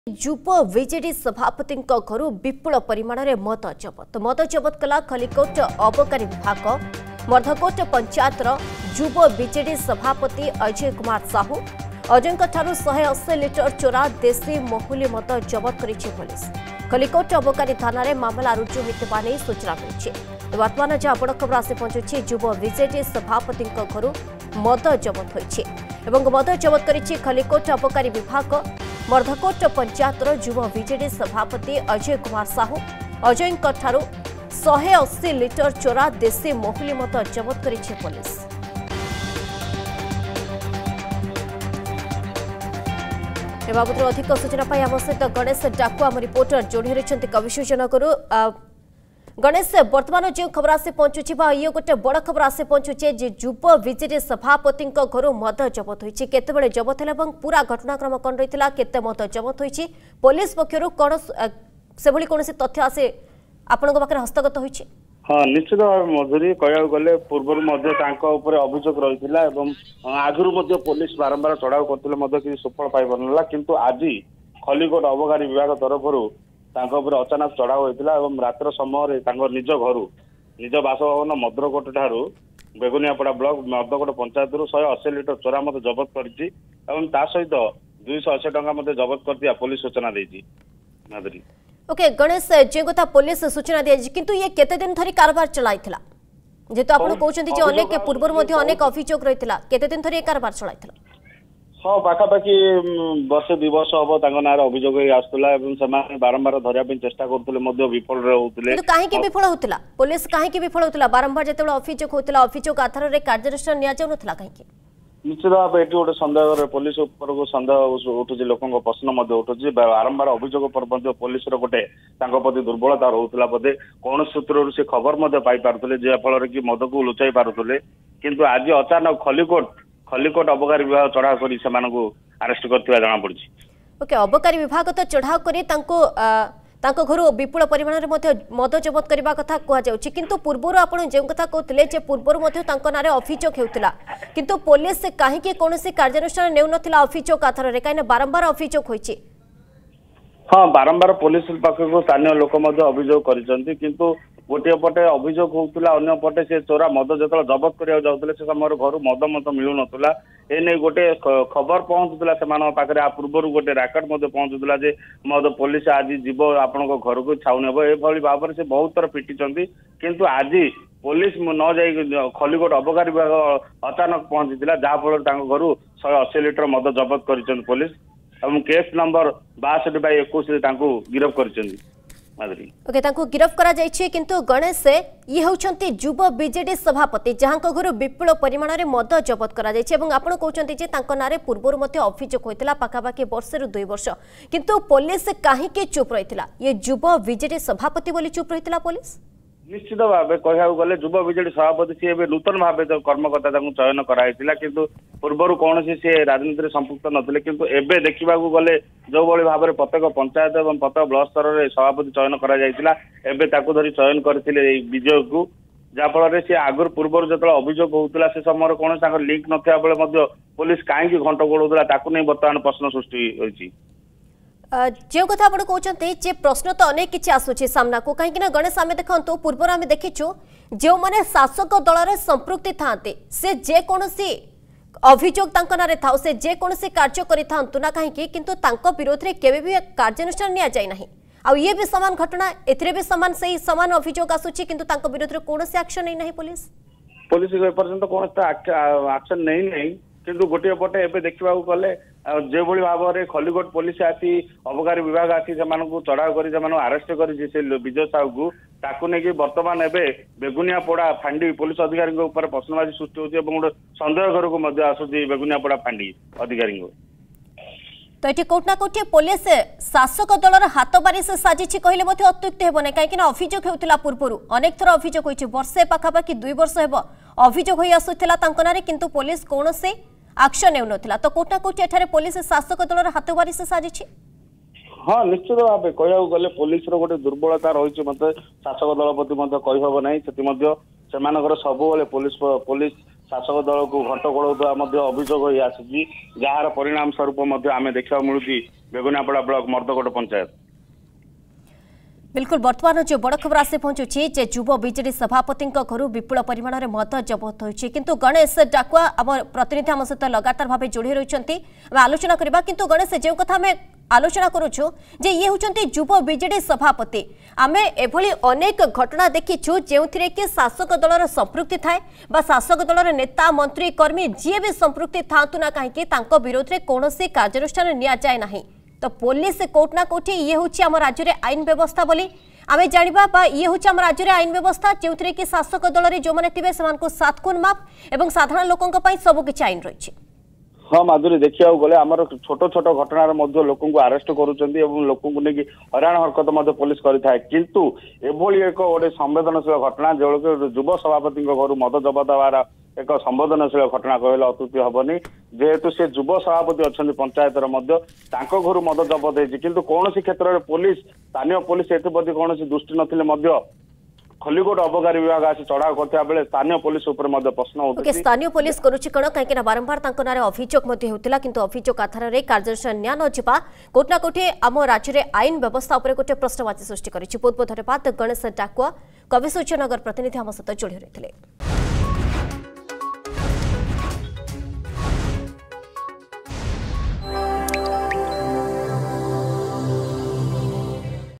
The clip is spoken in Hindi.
युव विजेडी सभापति घर विपुल परिमाण में मद जबत कला खलिकोट अबकारी विभाग मर्धकोट पंचायत युव विजेडी सभापति अजय कुमार साहू अजय 180 लिटर चोरा देशी महुली मद जबत करिछि पुलिस। खलिकोट अबकारी थाना रे मामला रुजु होइतबा नै सूचना मिली। वर्तमान जहाँ बड़ खबर आसी पहुंचुछि युव विजेडी सभापति घर मद जबत होइछि एवं मद जबत करिछि खलिकोट अबकारी विभाग मर्धकोट पंचायत युव विजेडी सभापति अजय कुमार साहू अजय 180 लिटर चोरा देशी महुली मद जबत करिछि पुलिस। ए बाबत अधिक सूचना पाई आम सहित गणेश डाकू आम रिपोर्टर जोड़ी रही कविसूचना करू। गणेश वर्तमान जो खबर आसी पहुंचुछि ये गोटे बड़ खबर आसी पहुंचुचे जे युव विजेडी सभापति घर मद जबत होइछि केतेबेले जबत हैला एवं पूरा घटनाक्रम कौन रही केते मद जबत होइछि पुलिस पक्षरु कोन से भली कोनसी तथ्य आसे आपनक पाखरे हस्तगत होइछि? हाँ निश्चित भाव मधुरी कह गले पूर्व अभियोग रही आगुरी पुलिस बारंबार चढ़ाऊ करते कि सुफल पाइबना किंतु आज खलिकोट अबकारी विभाग तरफ अचानक चढ़ाऊ होता रात्र समय निज घर निज बासभवन मद्रकोट ठारू बेगुनियापड़ा ब्लॉक मर्धकोट पंचायत 180 लिटर चोरा मत जबत कर सहित 280 टंका जबत कर पुलिस सूचना देती। माधुरी ओके गणेश जे कथा पुलिस सूचना दी किंतु ये केते दिन धरी कारबार चलाइथिला जेतो आपण कहउछन्ती जे अनेक पूर्वर मध्ये अनेक अभियोग रहितला केते दिन धरी कारबार चलाइथिला? हाँ पाखापाखि वर्ष 2 वर्ष हम तांको नारे अभियोग आसुला एवं समाने बारंबार धरिया पे चेष्टा करथुले विफल रहउतले किंतु काहे के विफल होतला पुलिस काहे के विफल होतला बारंबार जेतेबेला अभियोग होतला अभियोग आधार रे कार्यानुष्ठान निया जाउ नथला काहे के? निश्चित भाव ये गोटे सन्देह पुलिस उपरको सन्देह उठुଛି लोकों प्रश्न उठुଛି बारंबार अभियोग पर पुलिस गोटे प्रति दुर्बलता रोला बोधे कौन सूत्र से खबर पाई पारुले जहाँफल कि मद को लुचाई पारुले किंतु आज अचानक खलिकोट अबकारी विभाग चढ़ाऊ कर अरेस्ट कर जना पड़ी। ओके अबकारी विभाग तो चढ़ाऊ कर घर विपुल परिमाण में मद जबत करने कथा कहुच्छी किंतु पूर्वर आप जो कथा कहते पूर्वर नारे अभियोग होता किंतु पुलिस कहीं कौन कार्यानुष्ठान नेउ नथिला अभियोग आधार में कहीं बारंबार अभियोग होइछि? हाँ बारंबार पुलिस पाखक स्थानीय लोक अभियोग कर किंतु गोटे पटे अभियोग होता अन्य पटे से चोरा मद जो जबत करा जाते से समय घर मद मत मिलू नाला एने गोटे खबर पहुंचुला से पाखे पूर्वर गोटे राकेट पहुंचुला जे मद पुलिस आज जीव आपण घर को छाऊ नेब ये भाव से बहुत थर पिटी किंतु आज पुलिस न जा खलिकोट अबकारी विभाग अचानक पहुंची जहाँफल घर 180 लिटर मद जबत कर पुलिस और केस नंबर 62/21 गिरफ्त कर। ओके गिरफ्त करा जाइछि किंतु गणेश ये होउछंती युव बीजेडी सभापति जहां घर विपुल परिमाण में मद जबत करा जाइछि एवं आपण कहउछंती जे तांको नारे पूर्वर मध्ये अभियोग होइतला पाखापाखि वर्ष रु 2 वर्ष किंतु पुलिस काहे के चुप रहितला ये युव बीजेडी सभापति बोली चुप रहितला पुलिस? निश्चित भाव कह गले युव विजेडी सभापति सी नूतन भाव कर्मकर्ता चयन कराइला किंतु पूर्वर कौन सी राजनीति संपुक्त नथिले किंतु एबे देखा गले जो भाई भाव में प्रत्येक पंचायत और प्रत्येक ब्लॉक स्तर में सभापति चयन कर धरी चयन करते विजय को जहाँफल से आगुरी पूर्वर जो अभियोग होता से समय कौन लिंक नथिया बेले पुलिस कहीं घंट गोड़ा नहीं बर्तमान प्रश्न सृष्टि होइछि। जो कथा आप कहते प्रश्न तो अनेक किसी आसूची सामना को कहीं गणेश आम देखो पूर्व आम देखीचु जो मैंने शासक दल संपृक्ति था से जेकोसी अभियोग नारे था से जेकोसी कार्य करूँ ना कहीं किंतु विरोध में केवे भी कार्यानुष्ठान नि जाए ना आ ये भी सामान घटना एथिरे भी सामान से सामान अभियोग आसूची किंतु विरोध में कौन एक्शन नहीं पुलिस एपर्यंत कौन एक्शन नहीं किंतु गोटे पटे एवं देखा गले जो भाव में खलिकोट पुलिस आसी अबकारी विभाग आसी चढ़ाऊ कर अरेस्ट कर विजय साहू को ताकू नहीं बर्तमान एवं बेगुनियापड़ा फांडी पुलिस अधिकारी प्रश्नवाची सृष्टि होती गोटे सन्देह घर को आसूसी बेगुनियापड़ा फांडी अधिकारी तो ये कोटना कोटे पुलिस शासक दलर हाथ बारी से साजिश कहले अत्युक्ति हेब ना कहीं अभियोग होता पूर्व अनेक थर अभियोग होइछि वर्षे पाखापाखि 2 वर्ष हेब अभियोग हो आसुथिला तांको नारे किंतु पुलिस कौन से एक्शन नेउ नथिला तो कोटना कोटे एठारे पुलिस शासक दलर हाथ बारी से साजिश? हाँ निश्चित भाव कह गले पुलिस गोटे दुर्बलता रही मत शासक दल प्रति कहब ना से सब पुलिस शासक दल को घटकोड़ अभियोग हो आसी जार परिणाम स्वरूप आम देखा मिलूँ बेगुनियापड़ा ब्लॉक मर्दकोट पंचायत। बिल्कुल बर्तमान जो बड़ खबर आसी पहुंचुची जे युव बीजेडी सभापति घर विपुल परिमाण में मद जबत होती किंतु गणेश डाकुआ आम प्रतिनिधि आम सहित लगातार भाव जोड़ी रही आलोचना करवा किंतु गणेश जो कथा आम आलोचना करुछु जे ये होचंती युव बीजेडी सभापति आमे एभली अनेक घटना देखिछु जेउथिरे कि शासक दलर संपृक्ति थाए बा शासक दलर नेता मंत्री कर्मी जी भी संपृक्ति थांतु ना कहीं तांको विरोध रे कोनोसी कार्यानुष्ठान निया जाय नाही तो पुलिस कोर्ट ना कोठी ये होची हम राज्य रे आईन व्यवस्था बोली आमे जानिबा बा ये होची हम राज्य रे आईन व्यवस्था जेउथिरे कि शासक दल रे जो माने थिबे समान को 7 कोन माप एवं साधारण लोकन पई सब किछि आईन रहिछि। हाँ माधुरी देखा गले आमर छोट छोट घटना लोक अरेस्ट करुँच लोक हराण हरकत पुलिस करें किंतु एभली एक गोटे संवेदनशील घटना जो युव सभापति घर मद जबत हमार एक संवेदनशील घटना कहले अत्युक्ति हेनी जेहेतु से युव सभापति अच्छा पंचायत घर मद जबत होती किंतु कौन क्षेत्र में पुलिस स्थानीय पुलिस एप्रति कौन दृष्टि नथिले खलिकोट अबकारी विभाग आसी चढ़ाऊ करता बेले स्थानीय पुलिस प्रश्न होता स्थानीय पुलिस करुच्ची कण कहीं बारंबार नारे अभियोग होता किंतु अभियोग आधार में कार्यानुष्ठान निया नजिबा कोटना कोठी आम राज्य में आईन व्यवस्था उपर गोटे प्रश्नवाची सृष्टि करिछि। बहुत बहुत धन्यवाद गणेश डाकुआ कवि सूर्यनगर प्रतिनिधि आम सहित जोड़ी रही।